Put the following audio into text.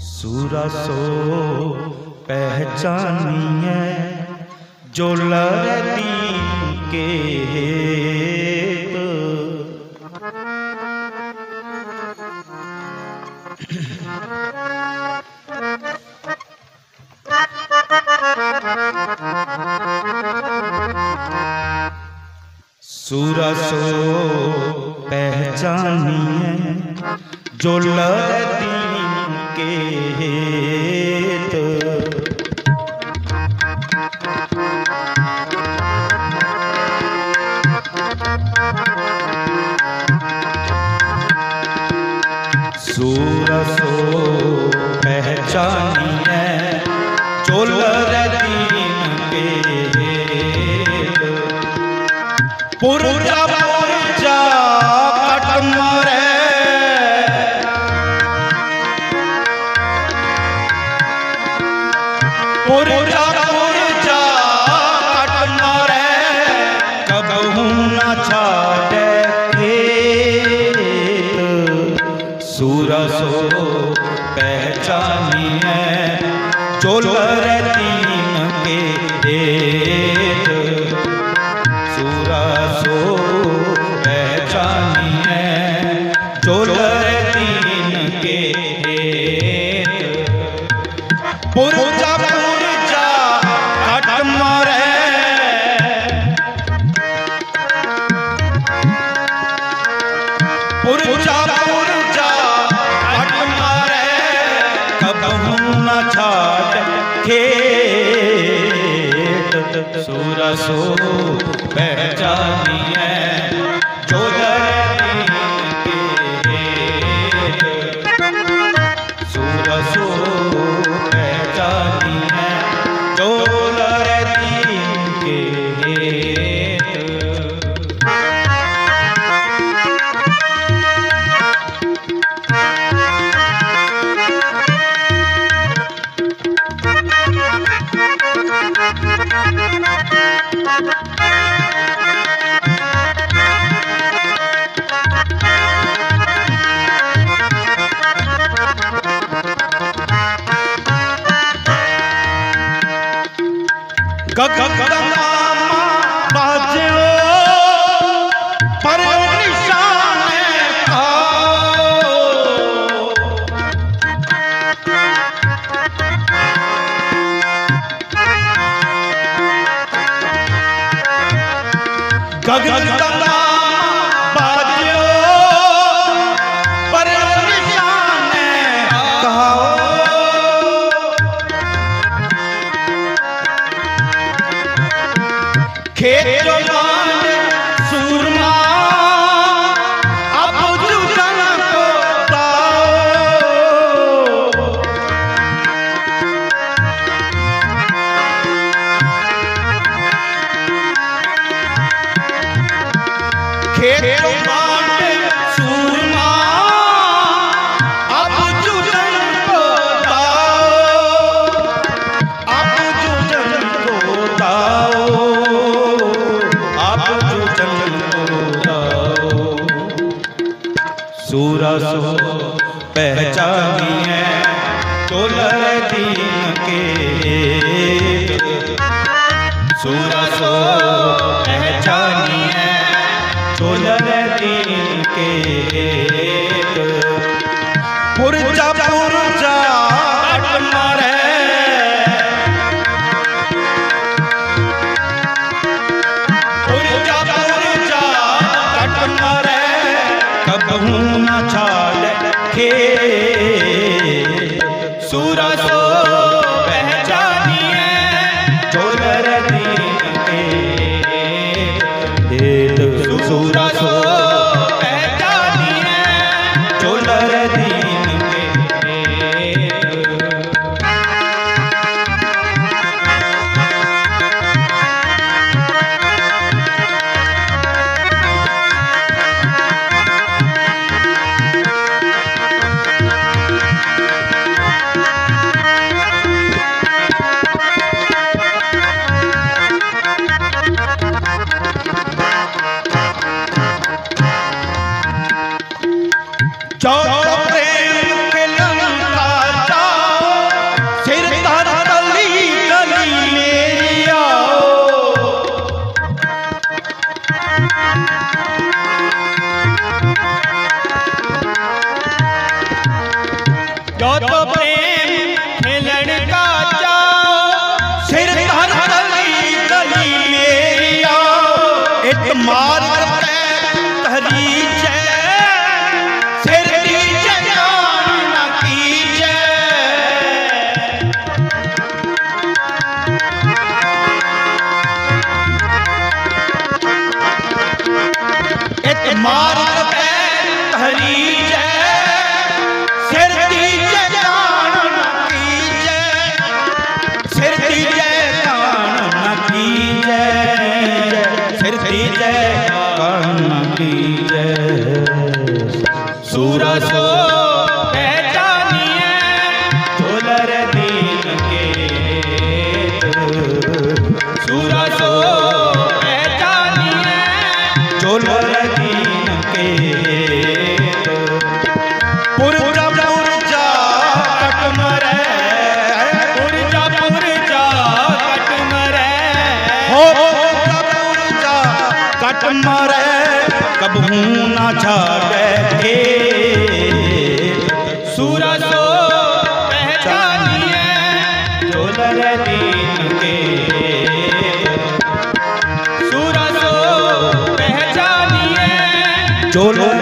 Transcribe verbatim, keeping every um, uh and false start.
सूरा सो पहचानिए जो लड़ती के सूरा सो पहचानिए जो लड़ती के सूरा सो पहचानिए जो लड़ती के पुरजा पुरजा कट मारे पुरजा पुरजा कट मारे कबहू न छाड़े सूरा सो पहचानिए जो लड़ती के सूरा सो पहचानिए जो लड़ती के पुरजा पुरजा कट मारे पुरजा पुरजा कट मारे कबहू न छाड़ खेत सूरा सो पहचानिए जो लड़ती के सूरा सो पहचानिए जो लड़ती के गगनमा बाजो पर निशाने खाओ गगनमा बाजो पर निशाने खाओ खेत मान सूरमा अब जुगन को दाओ खेत मान सूरमा अब जुगन को दाओ अब जुगन को दाओ सूरा सो पहचानिए जो लड़ती के सूरा सो पहचानिए जो लड़ती के पुरजा पुरजा कट मारे पुरजा पुरजा कट मारे कबहू न छाड़ खेत सूरा सो पहचानिए जो लड़ती के सूरा सो पहचानिए जो लड़ती जो तो प्रेम खेलन का चाओ सिर धर गली गली में आओ इत मार तहरी सिर दीजे जान न कीजे इत मार तहरी सिर दीजे जान न कीजे सिर दीजे जान न कीजे सिर दीजे जान न कीजे सूरा सो पहचानिए झोलर दीन के सूरा सो पहचानिए झोलर दीन के पुरजा पुरजा कट मरे पुरजा पुरजा कट मरे हो पुरजा कट मरे कबहू ना छाड़े के सूरा सो पहचानिए झोलर दीन के सूरा सो पहचानिए झोलर